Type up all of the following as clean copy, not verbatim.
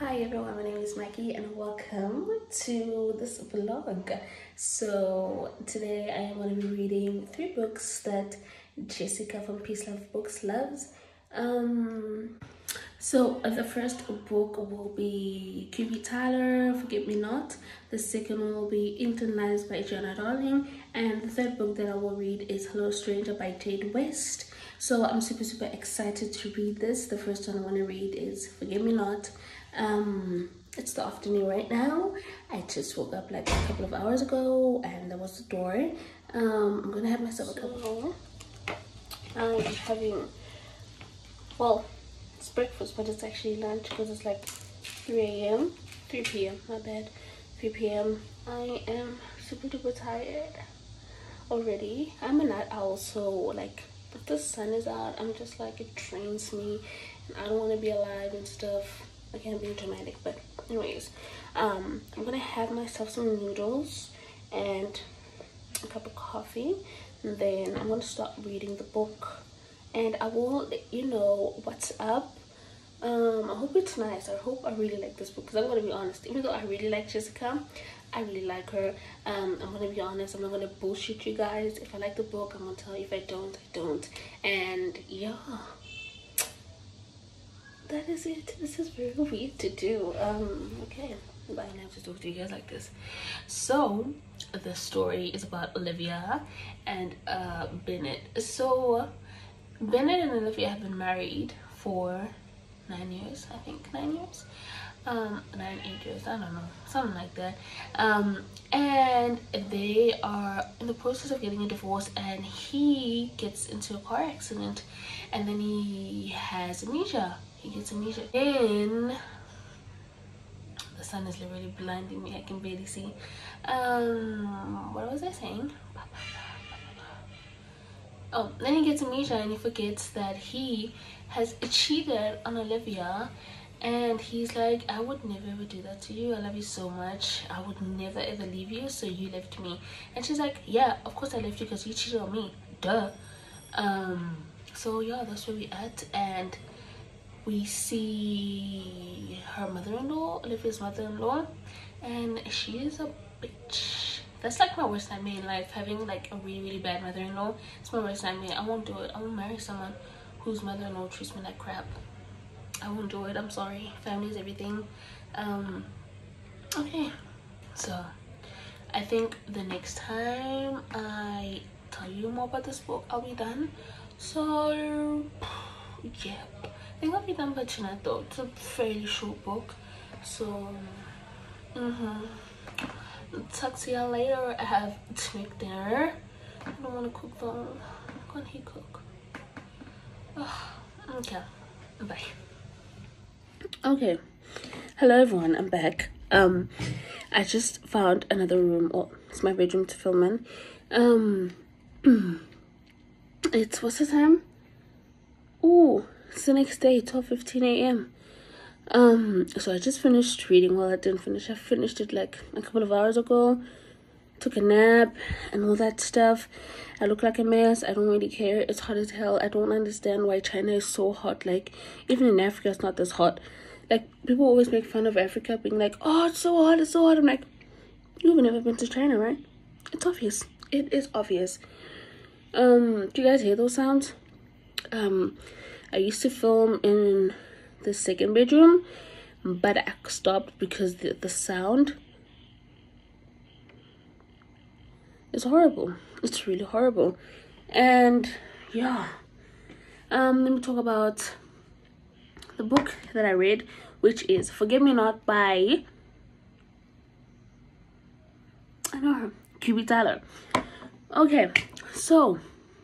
Hi everyone, my name is Maggie and welcome to this vlog. So today I am going to be reading 3 books that Jessica from Peace Love Books loves. So the first book will be QB Tyler, Forget Me Not. The second one will be Internalized by Joanna Darling. And the third book that I will read is Hello Stranger by Jade West. So I'm super excited to read this. The first one I want to read is Forget Me Not. It's the afternoon right now. I just woke up like a couple of hours ago and that was the door. I'm gonna have myself a cup of tea. I'm having, well, it's breakfast, but it's actually lunch because it's like 3 p.m, my bad, 3 p.m. I am super duper tired already. I'm a night owl, so like if the sun is out, I'm just like, it drains me and I don't want to be alive and stuff. I can't be dramatic, but anyways, I'm gonna have myself some noodles and a cup of coffee, and then I'm gonna start reading the book and I will let you know what's up. I hope it's nice. I hope I really like this book, because I'm gonna be honest, even though I really like Jessica, I really like her. I'm gonna be honest, I'm not gonna bullshit you guys. If I like the book, I'm gonna tell you. If I don't, I don't. And yeah, that is it. This is very weird to do. Okay, but I have to talk to you guys like this. So the story is about Olivia and Bennett. So Bennett and Olivia have been married for 9 years, I think. 9 years, 8 years, I don't know, something like that. And they are in the process of getting a divorce, and he gets into a car accident and then he has amnesia. He gets amnesia. Then the sun is literally blinding me, I can barely see. What was I saying? Oh, then he gets amnesia and he forgets that he has cheated on Olivia, and he's like, I would never ever do that to you. I love you so much. I would never ever leave you, so you left me. And she's like, yeah, of course I left you because you cheated on me. Duh. So yeah, that's where we at, and we see her mother-in-law, Olivia's mother-in-law, and she is a bitch. That's like my worst nightmare in life, having like a really bad mother-in-law. It's my worst nightmare. I won't do it. I won't marry someone whose mother-in-law treats me like crap. I won't do it. I'm sorry. Family is everything. Okay, so I think the next time I tell you more about this book, I'll be done. So yeah, I think I'll be done by tonight though. It's a fairly short book, so talk to y'all later. I have to make dinner. I don't want to cook though. Can't he cook? Okay, bye. Okay, hello everyone, I'm back. I just found another room. Oh, it's my bedroom to film in. It's, what's the time? Oh, it's the next day, 12:15 a.m. So I just finished reading. Well, I didn't finish. I finished it like a couple of hours ago. Took a nap and all that stuff. I look like a mess. I don't really care. It's hot as hell. I don't understand why China is so hot. Like, even in Africa, it's not this hot. Like, people always make fun of Africa being like, oh, it's so hot, it's so hot. I'm like, you've never been to China, right? It's obvious. It is obvious. Do you guys hear those sounds? I used to film in the second bedroom, but I stopped because the sound is horrible. It's really horrible. And yeah, let me talk about the book that I read, which is Forget Me Not by, I know her, QB Tyler. Okay, so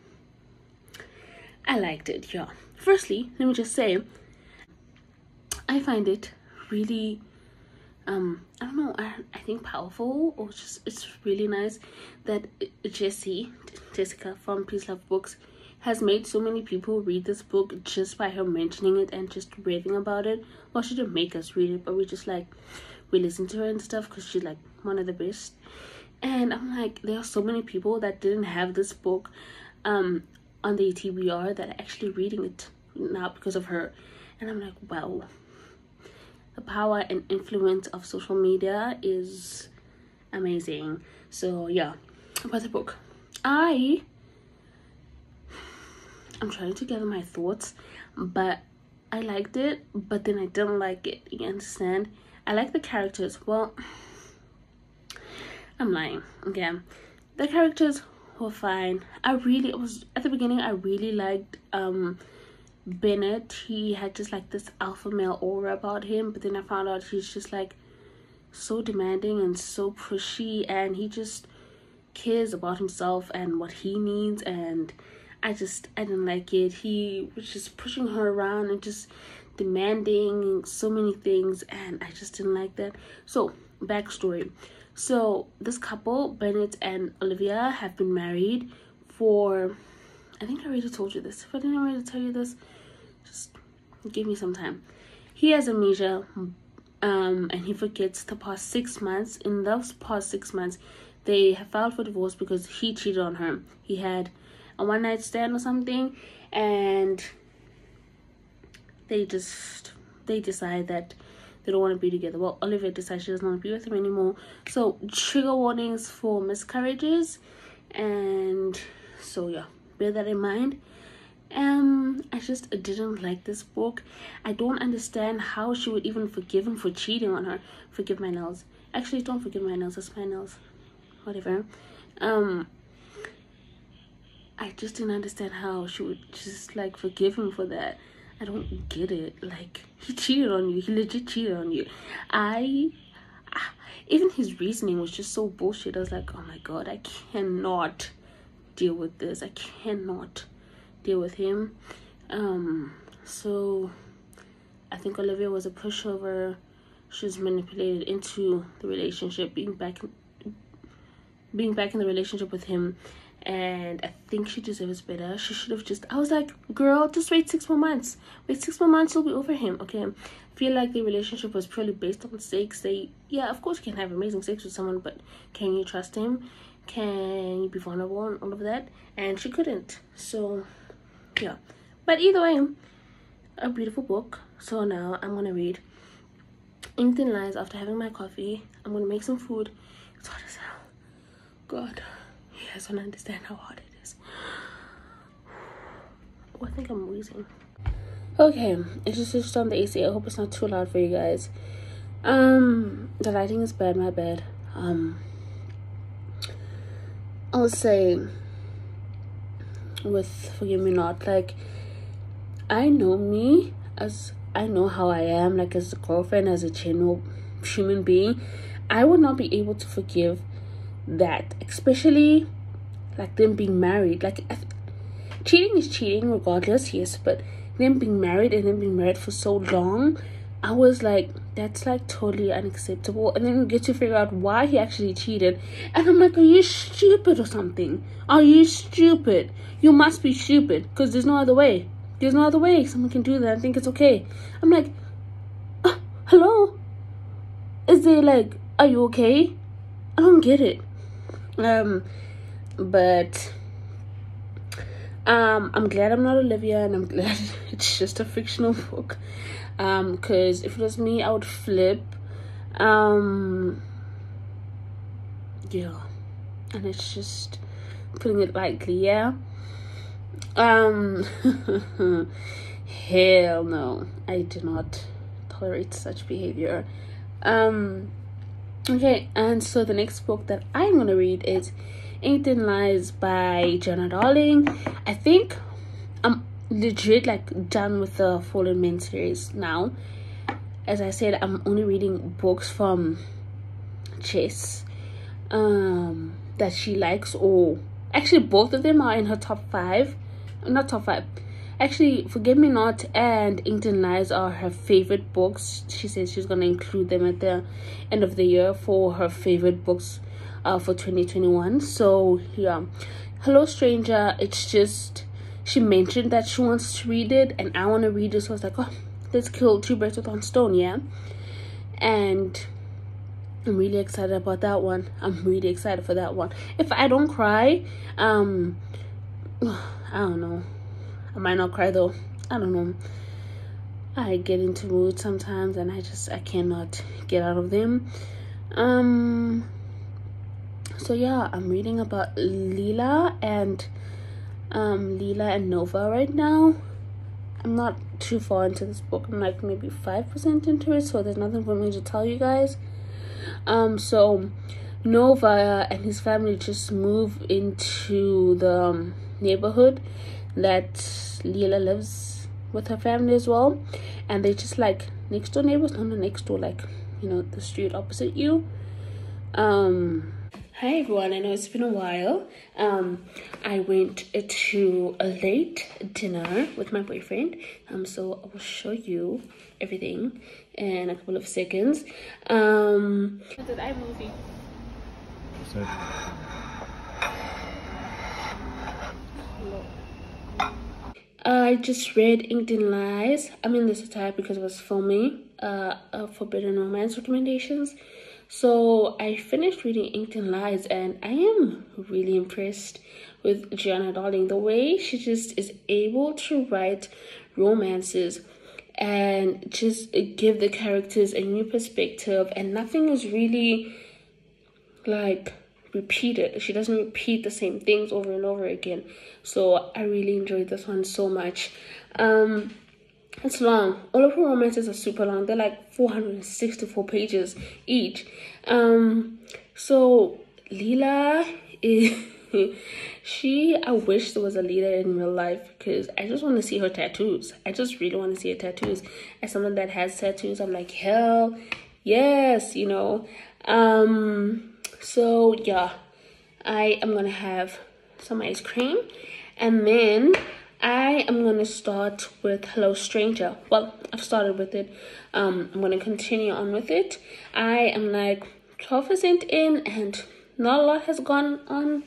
I liked it, yeah. Firstly, let me just say, I find it really, I don't know, I think powerful, or just, it's really nice that Jessica from Peace Love Books has made so many people read this book just by her mentioning it and just raving about it. Well, she didn't make us read it, but we just like, we listen to her and stuff because she's like one of the best. And I'm like, there are so many people that didn't have this book on the TBR that are actually reading it now because of her. And I'm like, wow, the power and influence of social media is amazing. So yeah, about the book, I'm trying to gather my thoughts, but I liked it, but then I didn't like it. You understand? I like the characters. Well, I'm lying. Okay, the characters were fine. It was at the beginning. I really liked Bennett. He had just like this alpha male aura about him, but then I found out he's just like so demanding and so pushy, and he just cares about himself and what he needs, and I didn't like it. He was just pushing her around and just demanding so many things, and I just didn't like that. So backstory. So this couple, Bennett and Olivia, have been married for, I think I already told you this. If I didn't already tell you this, just give me some time. He has amnesia, and he forgets the past 6 months. In those past 6 months, they have filed for divorce because he cheated on her. He had a one-night stand or something, and they decide that they don't want to be together. Well, Olivia decides she doesn't want to be with him anymore. So trigger warnings for miscarriages, and so yeah, bear that in mind. I just didn't like this book. I don't understand how she would even forgive him for cheating on her. Forgive my nails. Actually, don't forgive my nails. It's my nails. Whatever. I just didn't understand how she would just like forgive him for that. I don't get it. Like, he cheated on you. He legit cheated on you. Even his reasoning was just so bullshit. I was like, oh my god, I cannot deal with this. I cannot deal with him. So I think Olivia was a pushover. She was manipulated into the relationship, being back in the relationship with him, and I think she deserves better. She should have I was like, girl, just wait 6 more months. Wait 6 more months, you'll be over him. Okay, I feel like the relationship was purely based on sex. Yeah, of course you can have amazing sex with someone, but can you trust him? Can you be vulnerable and all of that? And she couldn't. So yeah, but either way, a beautiful book. So now I'm gonna read Ink Thin Lies after having my coffee. I'm gonna make some food. It's hot as hell. God, you guys don't understand how hot it is. Oh, I think I'm wheezing. Okay, it's just switched on the AC. I hope it's not too loud for you guys. The lighting is bad, my bad. I'll say, with Forgive Me Not, like, I know me, as I know how I am, like, as a girlfriend, as a general human being. I would not be able to forgive that, especially like them being married. Like, cheating is cheating regardless, yes, but them being married and them being married for so long, I was like, that's like totally unacceptable. And then we get to figure out why he actually cheated, and I'm like, are you stupid or something? Are you stupid? You must be stupid, because there's no other way. There's no other way someone can do that. I think it's okay. I'm like, hello, is there like, are you okay? I don't get it. But I'm glad I'm not Olivia, and I'm glad it's just a fictional book. Because if it was me, I would flip. Yeah, and it's just putting it lightly, yeah. Hell no, I do not tolerate such behavior. Okay, and so the next book that I'm gonna read is Ink Thin Lies by Jenna Darling. I think I'm legit like done with the Fallen Men series now. As I said, I'm only reading books from Chess that she likes, or actually both of them are in her top 5. Not top 5. Actually, Forgive Me Not and Ink Thin Lies are her favorite books. She says she's going to include them at the end of the year for her favorite books for 2021. So, yeah. Hello, Stranger. It's just, she mentioned that she wants to read it, and I want to read it. So I was like, oh, let's kill 2 birds with 1 stone, yeah? And I'm really excited about that one. I'm really excited for that one. If I don't cry, I don't know. I might not cry though. I don't know. I get into moods sometimes and I cannot get out of them. So yeah, I'm reading about Leela and Nova right now. I'm not too far into this book. I'm like maybe 5% into it, so there's nothing for me to tell you guys. So Nova and his family just move into the neighborhood that Leela lives with her family as well, and they just like next door neighbors. No, next door, like, you know, the street opposite you. Hi everyone, I know it's been a while. I went to a late dinner with my boyfriend. So I will show you everything in a couple of seconds. What did I movie? I just read Inked in Lies. I'm in this attire because I was filming Forbidden Romance recommendations. So I finished reading Inked in Lies and I am really impressed with Gianna Darling. The way she just is able to write romances and just give the characters a new perspective, and nothing is really like repeated. She doesn't repeat the same things over and over again. So I really enjoyed this one so much. It's long. All of her romances are super long. They're like 464 pages each. So Leela is I wish there was a Leela in real life, because I just want to see her tattoos. I just really want to see her tattoos. As someone that has tattoos, I'm like, hell yes, you know. So yeah, I am gonna have some ice cream, and then I am gonna start with Hello Stranger. Well, I've started with it. I'm gonna continue on with it. I am like 12% in and not a lot has gone on.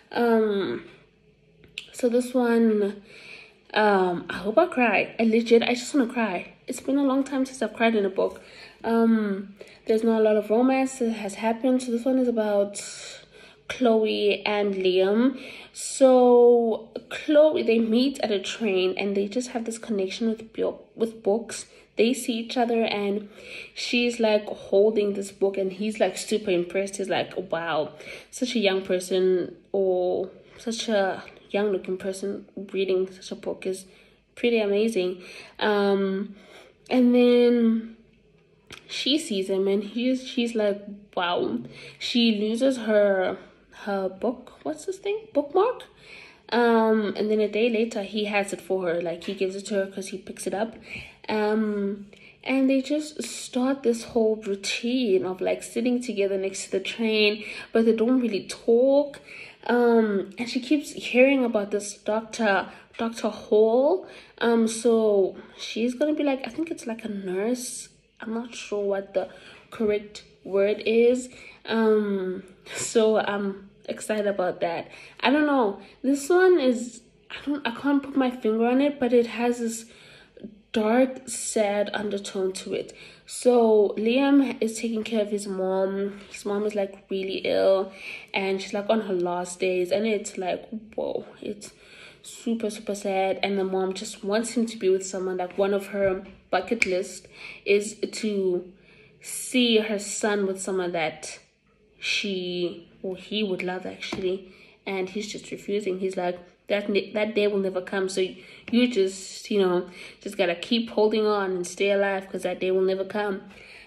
So this one, I hope I cry. I just want to cry. It's been a long time since I've cried in a book. There's not a lot of romance that has happened. So this one is about Chloe and Liam. So Chloe, they meet at a train and they just have this connection with books. They see each other and she's like holding this book and he's like super impressed. He's like, wow, such a young person, or such a young looking person reading such a book is pretty amazing. And then she sees him and she's like, wow. She loses her book, what's this thing, bookmark, and then a day later he has it for her. Like, he gives it to her because he picks it up. And they just start this whole routine of like sitting together next to the train, but they don't really talk. And she keeps hearing about this Dr. Hall. So she's gonna be like, I think it's like a nurse. I'm not sure what the correct word is. So I'm excited about that. I don't know. This one is, I can't put my finger on it, but it has this dark, sad undertone to it. So Liam is taking care of his mom. His mom is like really ill and she's like on her last days, and it's like, whoa, it's super sad. And the mom just wants him to be with someone. Like, one of her bucket list is to see her son with someone that he would love, actually, and he's just refusing. He's like, that day will never come, so you just, you know, just gotta keep holding on and stay alive, because that day will never come.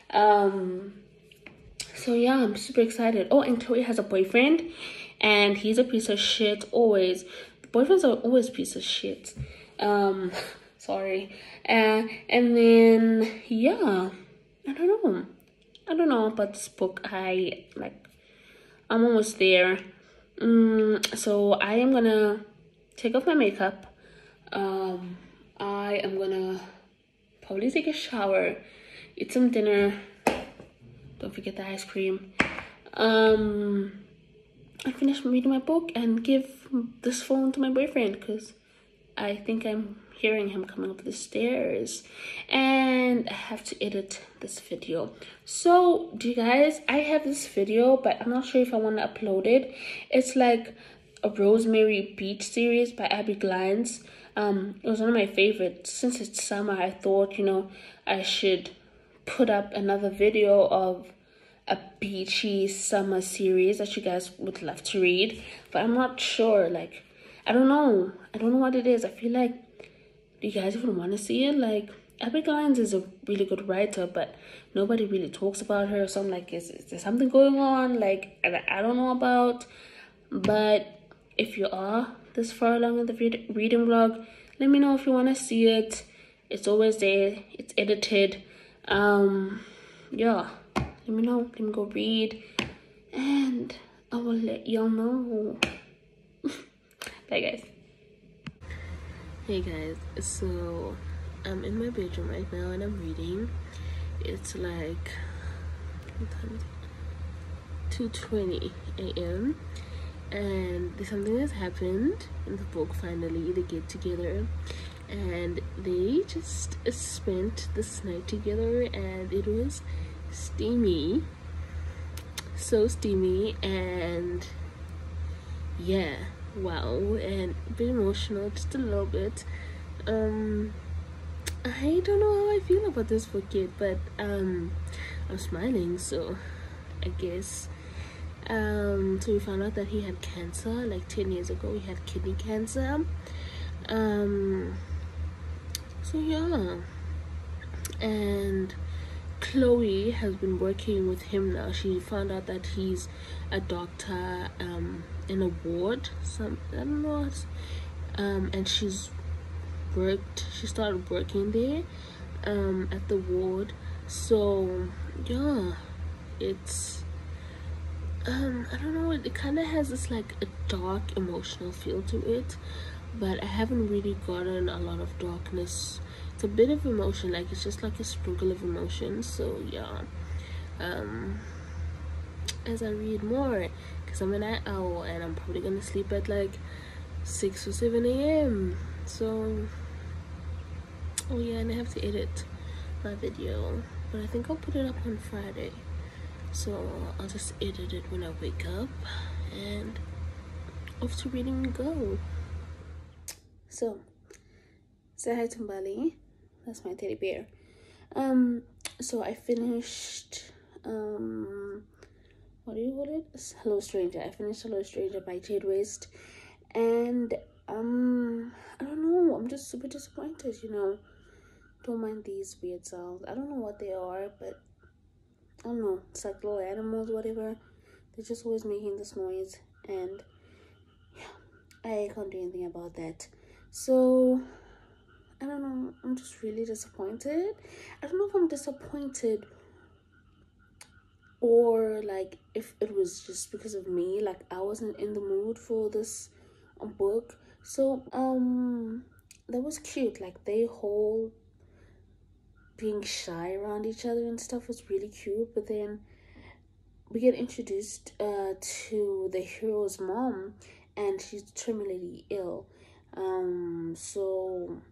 So yeah, I'm super excited. Oh, and Chloe has a boyfriend and he's a piece of shit. Always, boyfriends are always piece of shit. Sorry. And then yeah, I don't know about this book. I'm almost there. So I am gonna take off my makeup. I am gonna probably take a shower, eat some dinner, don't forget the ice cream, and finish reading my book and give this phone to my boyfriend, because I think I'm hearing him coming up the stairs, and I have to edit this video. So do you guys, I have this video, but I'm not sure if I want to upload it. It's like a Rosemary Beach series by Abby Glines. It was one of my favorites. Since it's summer, I thought, I should put up another video of a beachy summer series that you guys would love to read. But I'm not sure, like, I don't know what it is. I feel like, do you guys even want to see it? Like, Abigail Lyons is a really good writer, but nobody really talks about her. So I'm like, is there something going on, like, I don't know about? But if you are this far along in the reading vlog, let me know if you want to see it. It's always there. It's edited. Yeah, let me know. Let me go read, and I will let y'all know. Bye, guys. Hey guys, so I'm in my bedroom right now and I'm reading. It's like, what time is it? 2:20 a.m. and there's something that's happened in the book. Finally they get together and they just spent this night together, and it was steamy, so steamy, and yeah, wow, and a bit emotional, just a little bit. I don't know how I feel about this book yet, but I'm smiling, so I guess. So we found out that he had cancer, like 10 years ago. He had kidney cancer. So yeah, and Chloe has been working with him now. She found out that he's a doctor in a ward, I don't know, and she started working there at the ward. So yeah, it's I don't know, it kind of has this like a dark emotional feel to it, but I haven't really gotten a lot of darkness. It's a bit of emotion, like it's just like a sprinkle of emotion. So yeah, as I read more, because I'm a night owl and I'm probably gonna sleep at like 6 or 7 a.m. so oh yeah, and I have to edit my video, but I think I'll put it up on Friday, so I'll just edit it when I wake up, and off to reading we go. So say hi to Mbali, that's my teddy bear. So I finished what do you call it, Hello Stranger. I finished Hello Stranger by Jade West, and I don't know, I'm just super disappointed. Don't mind these weird sounds. I don't know what they are, but I don't know, it's like little animals, whatever. They're just always making this noise, and yeah, I can't do anything about that. So I don't know, I'm just really disappointed. I don't know if I'm disappointed or like if it was just because of me, like I wasn't in the mood for this book. So that was cute, like they whole being shy around each other and stuff was really cute. But then we get introduced to the hero's mom, and she's terminally ill. So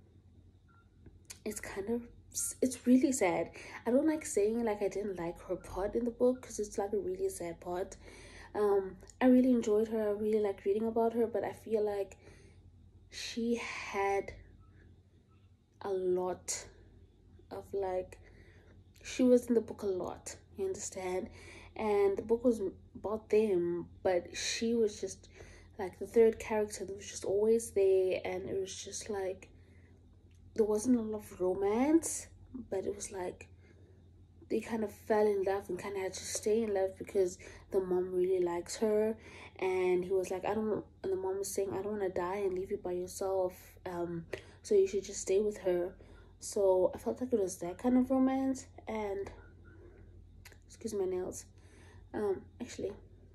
it's really sad. I don't like saying like I didn't like her part in the book, because it's like a really sad part. I really enjoyed her. I really liked reading about her, but I feel like she had a lot of like, she was in the book a lot, you understand? And the book was about them, but she was just like the third character that was just always there, and it was just like there wasn't a lot of romance, but it was like they kind of fell in love and kind of had to stay in love because the mom really likes her. And he was like, and the mom was saying, I don't want to die and leave you by yourself, so you should just stay with her. So I felt like it was that kind of romance. And excuse my nails, actually,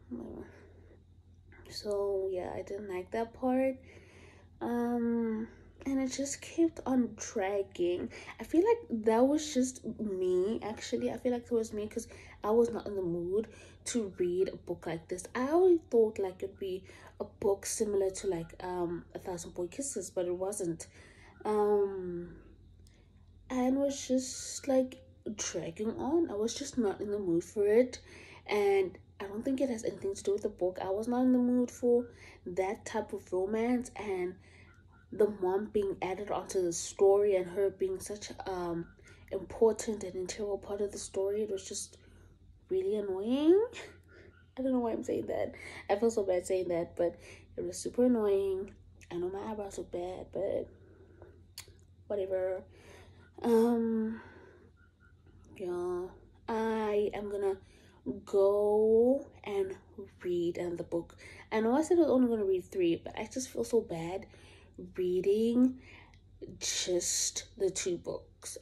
so yeah, I didn't like that part. And it just kept on dragging. I feel like that was just me, actually. I feel like it was me because I was not in the mood to read a book like this. I always thought like it'd be a book similar to like A Thousand Boy Kisses, but it wasn't. And was just like dragging on. I was just not in the mood for it, and I don't think it has anything to do with the book. I was not in the mood for that type of romance, and the mom being added onto the story and her being such important and integral part of the story, it was just really annoying. I don't know why I'm saying that. I feel so bad saying that, but it was super annoying. I know my eyebrows look bad, but whatever. Yeah, I am gonna go and read another book. I know I said I was only gonna read 3, but I just feel so bad reading just the 3 books.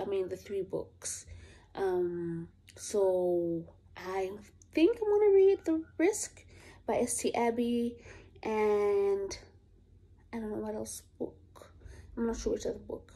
So I think I'm gonna read The Risk by S.T. Abbey, and I don't know what else book. I'm not sure which other book.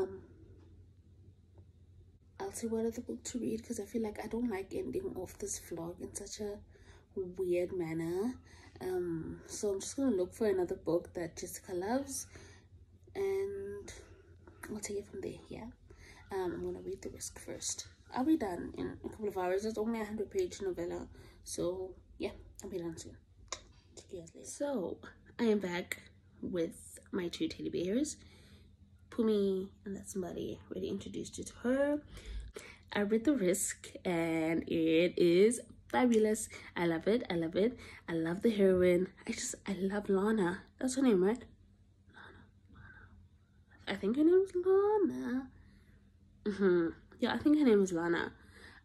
I'll see what other book to read, because I feel like I don't like ending off this vlog in such a weird manner. So I'm just gonna look for another book that Jessica loves, and I'll take it from there. Yeah. I'm gonna read The Risk first. I'll be done in a couple of hours. It's only a 100-page novella, so yeah, I'll be done soon. See you guys later. So I am back with my 2 teddy bears, Pumi, and that's somebody already introduced you to her. I read The Risk and it is fabulous. I love it. I love it. I love the heroine. I love Lana. That's her name, right? Lana. I think her name is Lana. Yeah, I think her name is Lana.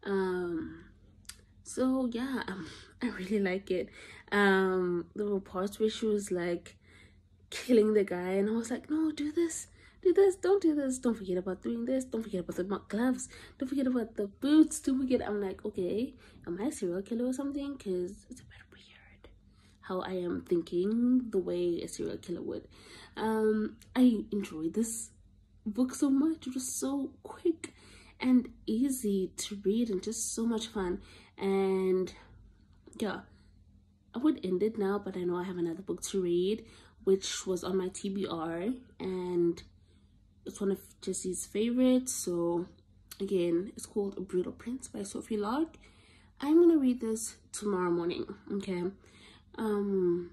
So yeah, I really like it. There were parts where she was like killing the guy, and I was like, no, do this, don't do this, don't forget about doing this, don't forget about the gloves, don't forget about the boots, don't forget. I'm like, okay, am I a serial killer or something? Because it's a bit weird how I am thinking the way a serial killer would. I enjoyed this book so much. It was so quick and easy to read and just so much fun. And yeah, I would end it now, but I know I have another book to read, which was on my TBR, and it's one of Jesse's favorites. So again, it's called A Brutal Prince by Sophie Lark. I'm gonna read this tomorrow morning. Okay. I'm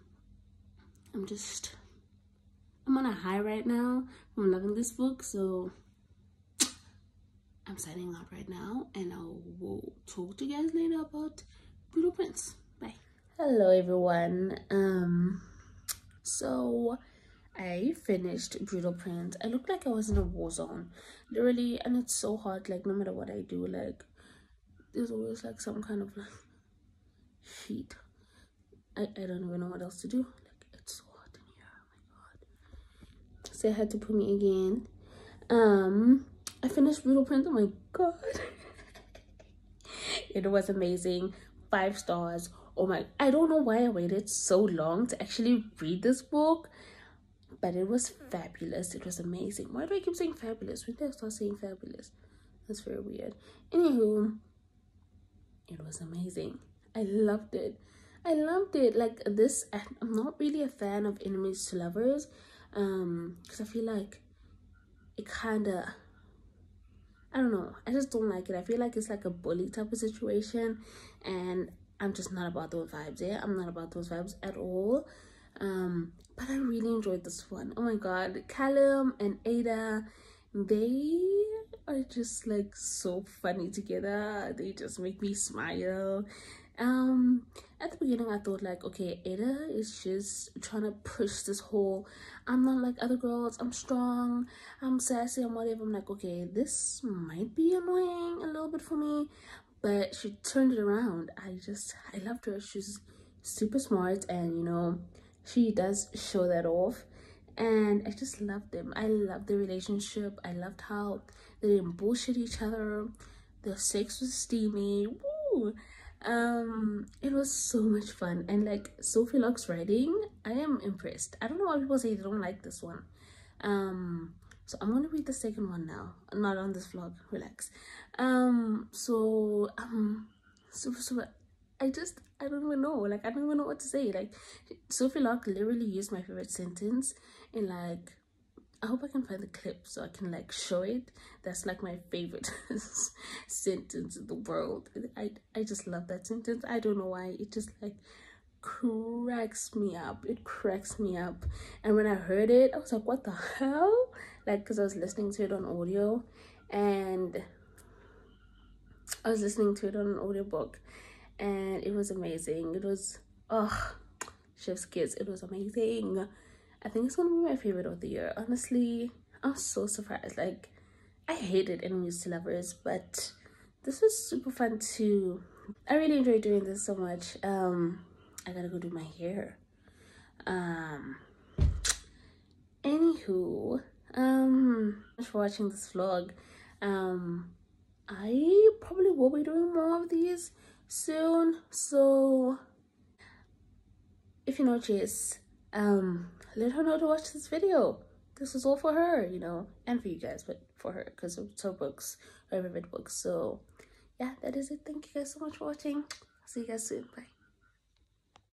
on a high right now. I'm loving this book, so I'm signing out right now, and I will talk to you guys later about Brutal Prince. Bye. Hello everyone. So I finished Brutal Prince. I looked like I was in a war zone, literally, and it's so hot. Like, no matter what I do, like, there's always like some kind of like heat. I don't even know what else to do. Like, it's so hot in here. Oh my god. So I had to put me again. I finished Brutal Prince. Oh my god. It was amazing. 5 stars. Oh my, I don't know why I waited so long to actually read this book, but it was fabulous. It was amazing. Why do I keep saying fabulous? When did I start saying fabulous? That's very weird. Anywho, it was amazing. I loved it. Like, this, I'm not really a fan of enemies to lovers, because I feel like it kind of, I don't know, I just don't like it. I feel like it's like a bully type of situation, and I'm just not about those vibes. Yeah, I'm not about those vibes at all. But I really enjoyed this one. Oh my god, Callum and Ada, they are just like so funny together. They just make me smile. At the beginning I thought like, okay, Ada is just trying to push this whole, I'm not like other girls, I'm strong, I'm sassy, I'm whatever. I'm like, okay, this might be annoying a little bit for me, but she turned it around. I loved her. She's super smart, and you know, she does show that off, and I just loved them. I loved the relationship. I loved how they didn't bullshit each other. The sex was steamy. Woo! It was so much fun, and like Sophie Lark's writing, I am impressed. I don't know why people say they don't like this one. So I'm gonna read the second one now. Not on this vlog, relax. So I don't even know. Like, I don't even know what to say. Like, Sophie Lark literally used my favorite sentence in, like, I hope I can find the clip so I can like show it. That's like my favorite sentence in the world. I just love that sentence. I don't know why. It just like cracks me up. It cracks me up. And when I heard it, I was like, what the hell? Like, because I was listening to it on audio, and I was listening to it on an audiobook, and it was amazing. It was, oh, Chef's Kiss, it was amazing. I think it's gonna be my favorite of the year. Honestly, I'm so surprised. Like, I hated Enemies to Lovers, but this was super fun too. I really enjoyed doing this so much. I gotta go do my hair. Anywho, thanks for watching this vlog. I probably will be doing more of these soon, so if you know Jess, let her know to watch this video. This is all for her, you know, and for you guys, but for her, because it's her books, her favorite books. So yeah, that is it. Thank you guys so much for watching. See you guys soon. Bye.